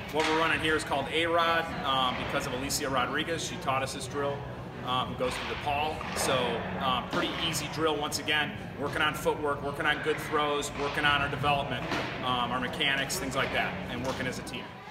What we're running here is called A-Rod because of Alicia Rodriguez. She taught us this drill. Who goes to DePaul. So pretty easy drill once again, working on footwork, working on good throws, working on our development, our mechanics, things like that, and working as a team.